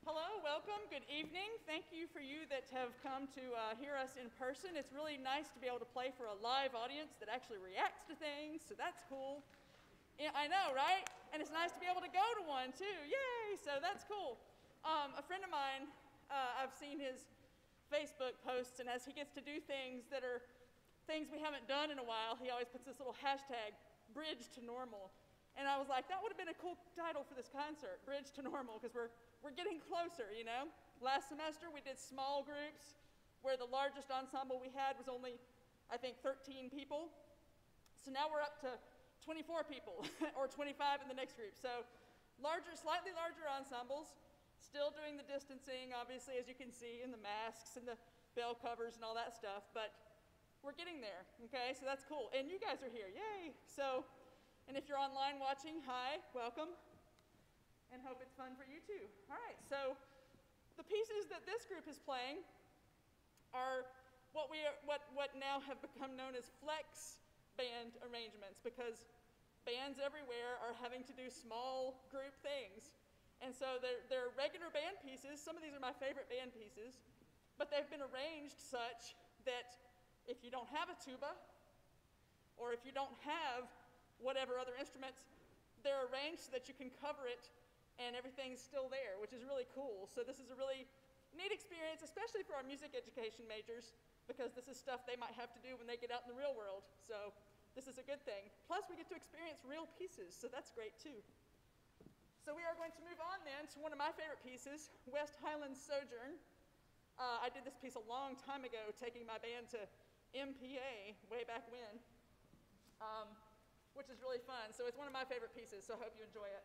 Hello, welcome, good evening. Thank you for you that have come to hear us in person. It's really nice to be able to play for a live audience that actually reacts to things, so that's cool. Yeah, I know, right? And it's nice to be able to go to one too, yay, so that's cool. A friend of mine, I've seen his Facebook posts, and as he gets to do things that are things we haven't done in a while, he always puts this little hashtag, bridge to normal. And I was like, that would have been a cool title for this concert, Bridge to Normal, because we're getting closer, you know? Last semester we did small groups where the largest ensemble we had was only, I think, 13 people. So now we're up to 24 people, or 25 in the next group. So larger, slightly larger ensembles, still doing the distancing, obviously, as you can see, and the masks and the bell covers and all that stuff, but we're getting there, okay? So that's cool. And you guys are here, yay! So. And if you're online watching, hi, welcome, and hope it's fun for you too. All right, so the pieces that this group is playing are what now have become known as flex band arrangements, because bands everywhere are having to do small group things. And so they're regular band pieces. Some of these are my favorite band pieces, but they've been arranged such that if you don't have a tuba, or if you don't have whatever other instruments, they're arranged so that you can cover it and everything's still there, which is really cool. So this is a really neat experience, especially for our music education majors, because this is stuff they might have to do when they get out in the real world. So this is a good thing. Plus we get to experience real pieces, so that's great too. So we are going to move on then to one of my favorite pieces, West Highlands Sojourn. I did this piece a long time ago, taking my band to MPA way back when. Which is really fun. So it's one of my favorite pieces, so I hope you enjoy it.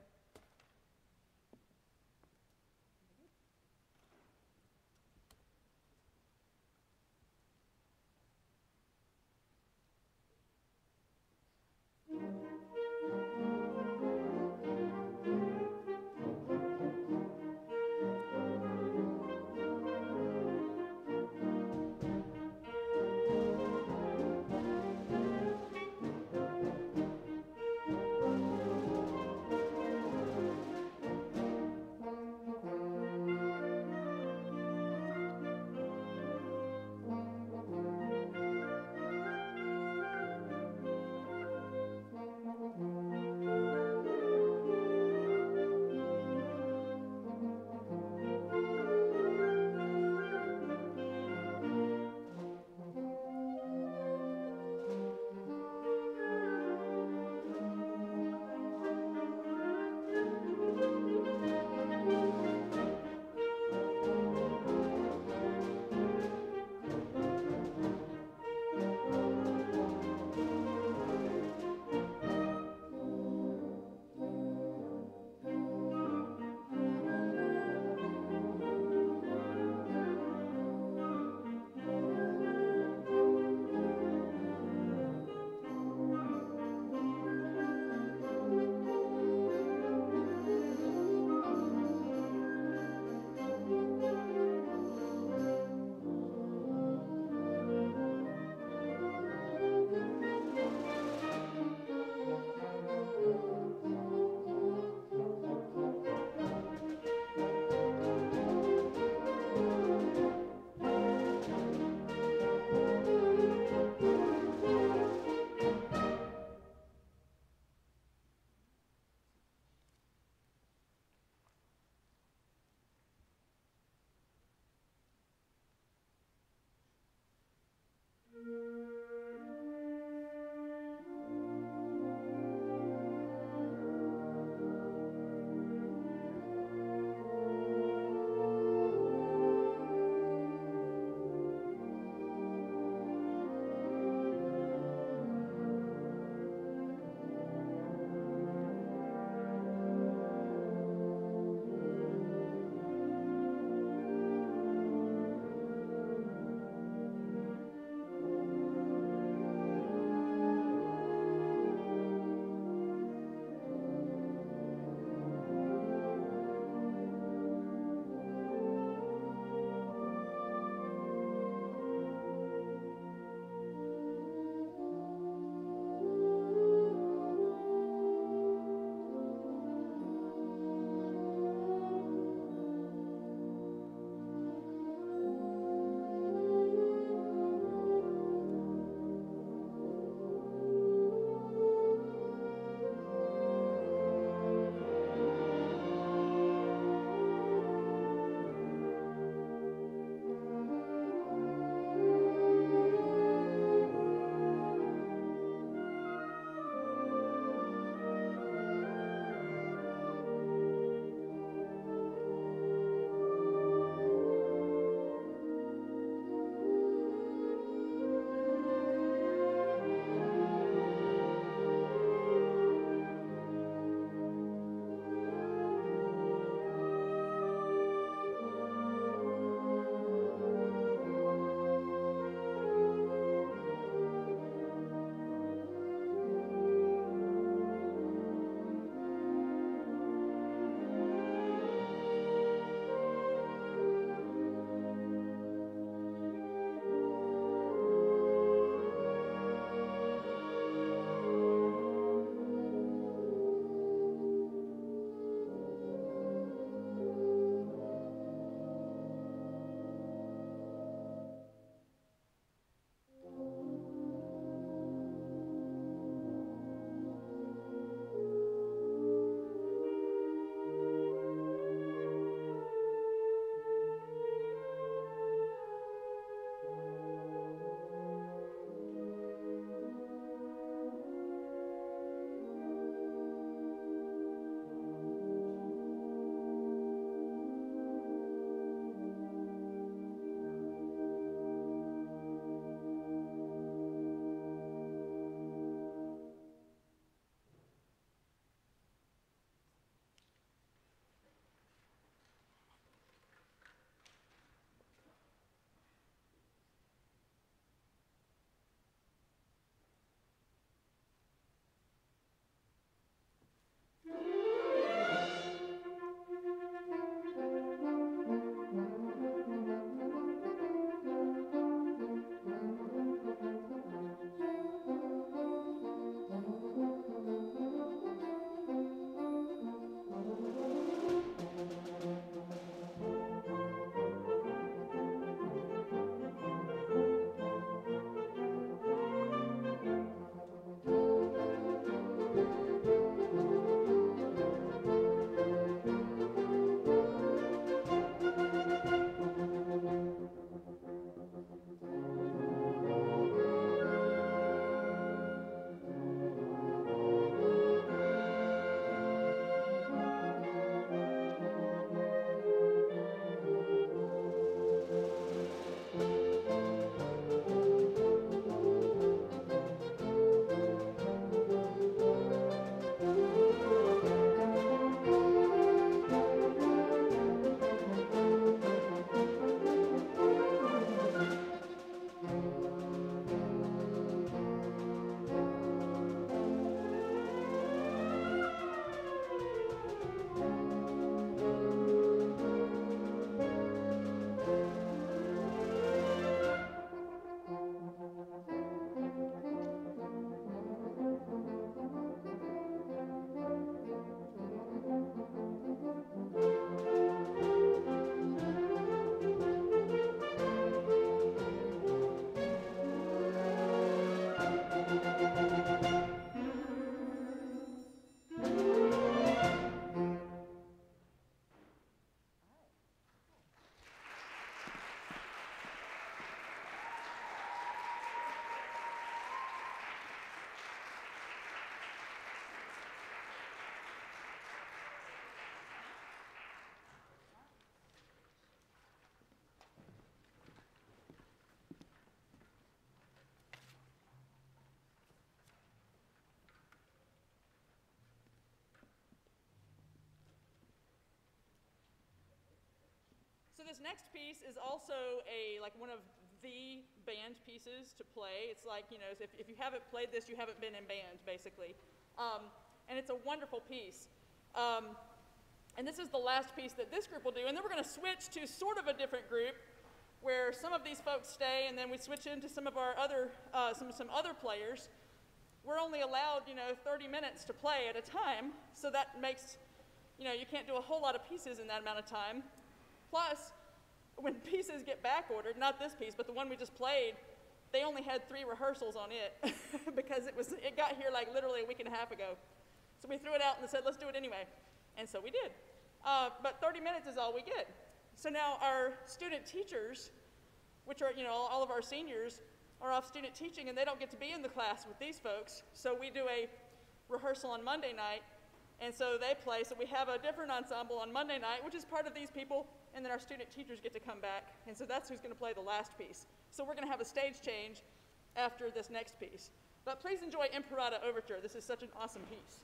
this next piece is also like one of the band pieces to play. It's like, you know, if you haven't played this, you haven't been in band, basically. And it's a wonderful piece. And this is the last piece that this group will do. And then we're going to switch to sort of a different group where some of these folks stay, and then we switch into some of our other, some other players. We're only allowed, you know, 30 minutes to play at a time, so that makes, you know, you can't do a whole lot of pieces in that amount of time. Plus, when pieces get back ordered, not this piece, but the one we just played, they only had 3 rehearsals on it because it got here like literally a week and a half ago. So we threw it out and said, let's do it anyway. And so we did. But 30 minutes is all we get. So now our student teachers, which are, you know, all of our seniors, are off student teaching, and they don't get to be in the class with these folks. So we do a rehearsal on Monday night, and so they play. So we have a different ensemble on Monday night, which is part of these people, and then our student teachers get to come back. And so that's who's going to play the last piece. So we're going to have a stage change after this next piece. But please enjoy Imperato Overture. This is such an awesome piece.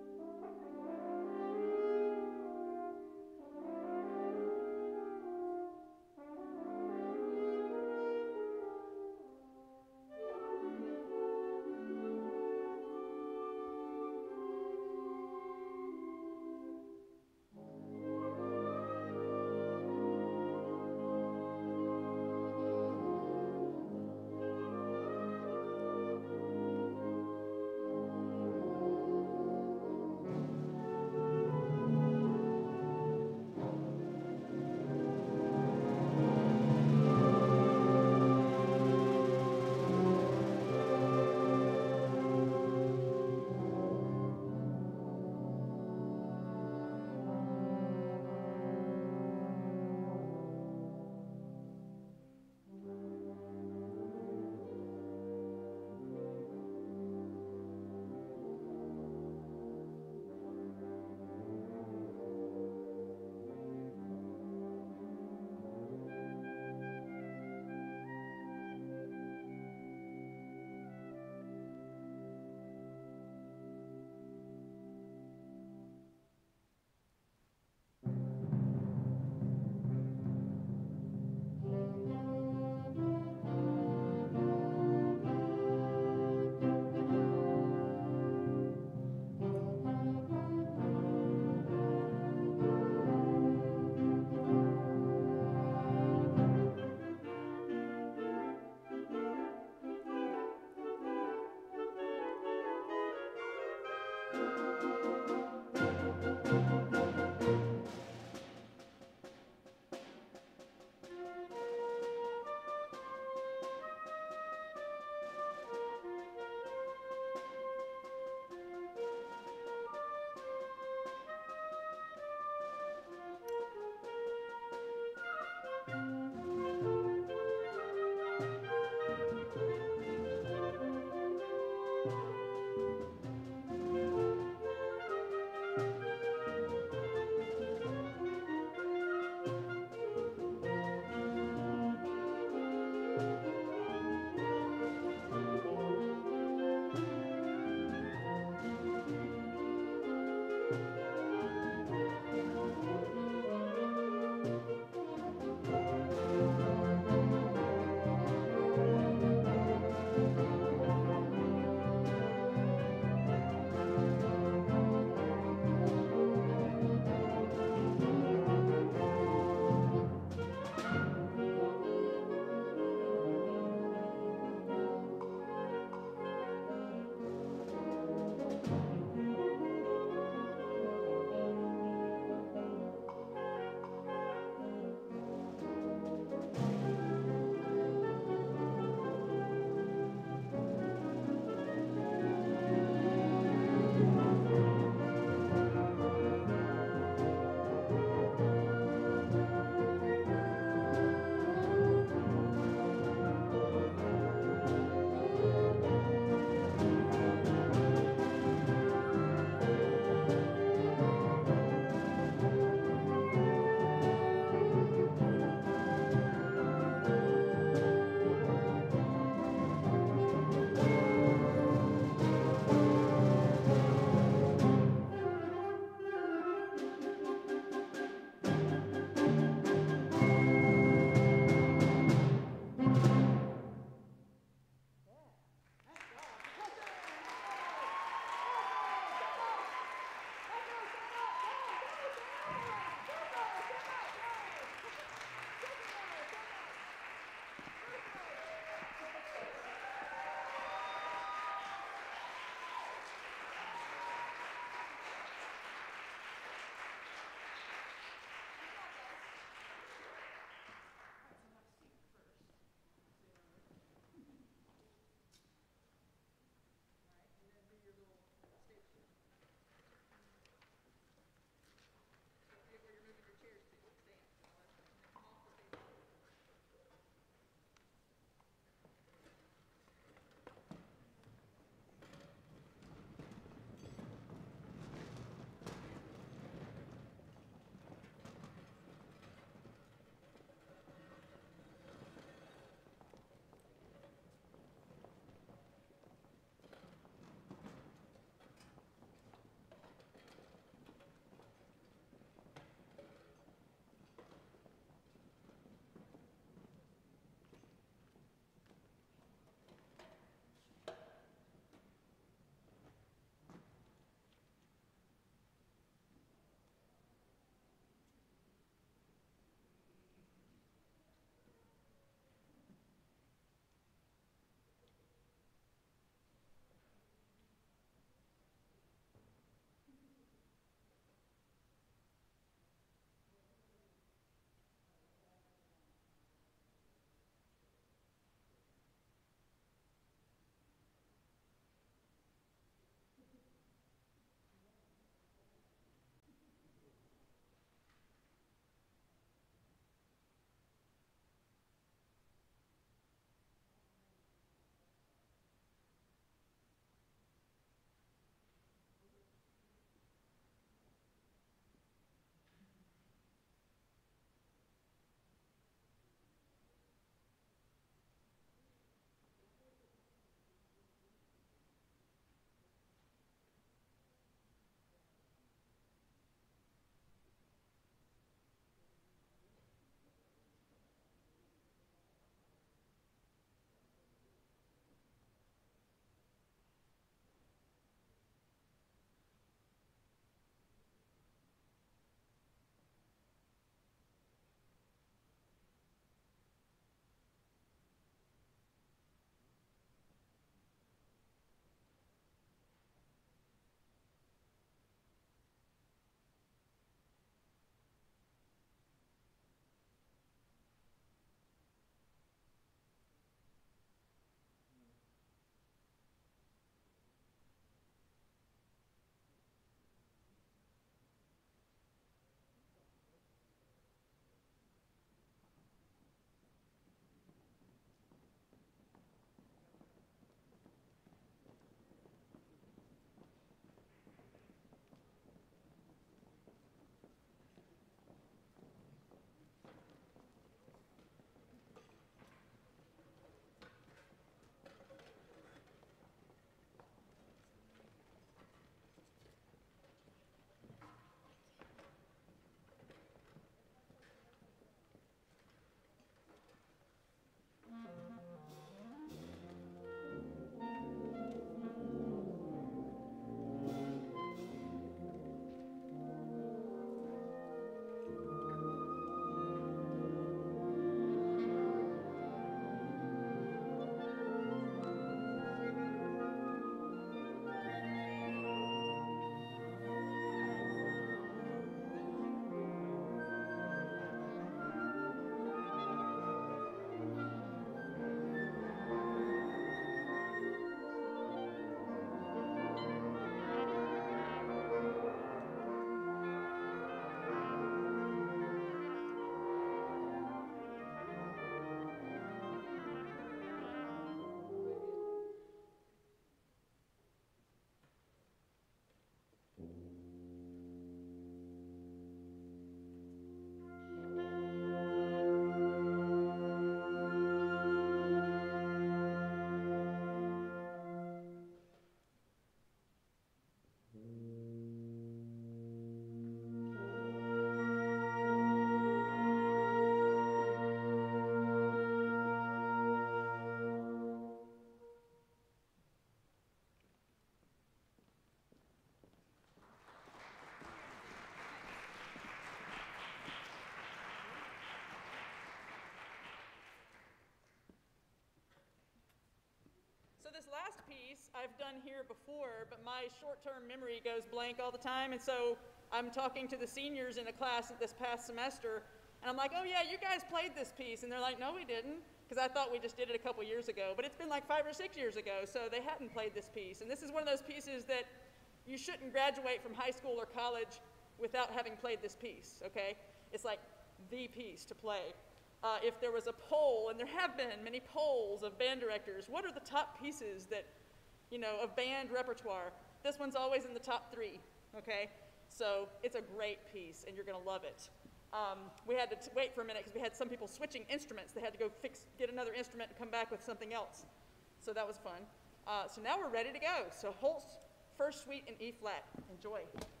last piece I've done here before, but my short-term memory goes blank all the time, and so I'm talking to the seniors in a class this past semester, and I'm like, oh yeah, you guys played this piece, and they're like, no, we didn't, because I thought we just did it a couple years ago, but it's been like 5 or 6 years ago, so they hadn't played this piece, and this is one of those pieces that you shouldn't graduate from high school or college without having played this piece, okay? It's like the piece to play. If there was a poll, and there have been many polls of band directors, what are the top pieces that, you know, of band repertoire? This one's always in the top 3, okay? So it's a great piece, and you're gonna love it. We had to wait for a minute because we had some people switching instruments. They had to go get another instrument and come back with something else. So that was fun. So now we're ready to go. So Holst's First Suite in E flat. Enjoy.